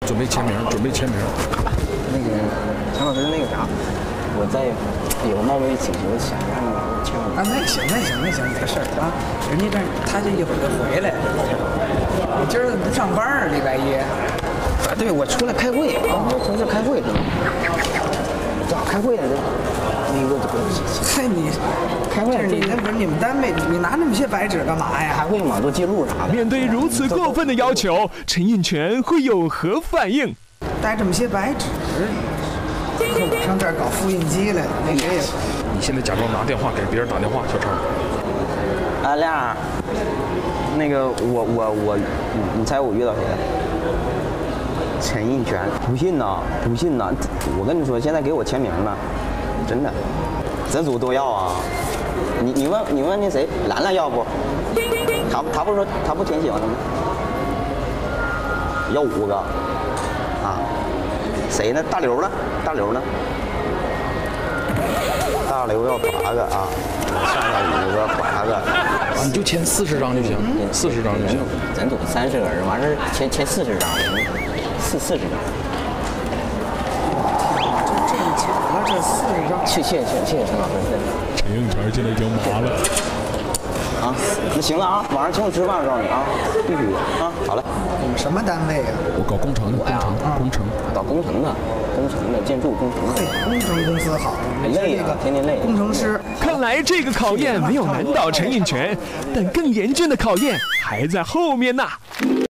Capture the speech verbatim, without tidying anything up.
准备签名，准备签名。 那个陈老师，那个啥，我在有冒昧请求，想让你签我。 啊，那行那行那行，没事啊。人家这他这一会儿就回来。你今儿不上班啊？礼拜一？ 啊，对，我出来开会，啊，我同事开会呢。咋开会呢？这那个这个， 嗨，你开会， 你那不是你们单位，你拿那么些白纸干嘛呀？ 开会嘛，做记录啥的。 面对如此过分的要求，陈印泉会有何反应？ 带这么些白纸，我上这儿搞复印机来了，那谁也。 你现在假装拿电话给别人打电话，小陈。 啊，亮儿，那个我我我，你猜我遇到谁了？陈印泉，不信呐，不信呐！我跟你说，现在给我签名了，真的，整组都要啊！你你问你问那谁，兰兰要不？他他不说他不挺喜欢的吗？要五个，啊，谁呢？大刘呢？大刘呢？大刘要八个啊，上面五个八个， 啊，你就签四十张就行，四十张就行。 咱组三十个人，完事签签四十张，四四十张。 这挣钱了，这四十张。 谢谢谢谢谢陈老师。 陈印泉现在已经麻了。 啊，那行了啊，晚上请我吃饭，我告诉你啊，必须的啊。好嘞。 你们什么单位啊？ 我搞工程的，工程工程， 搞工程的，工程的建筑工程的。 对，工程公司好， 累啊，天天累。 工程师。 看来这个考验没有难倒陈印泉，但更严峻的考验还在后面呢。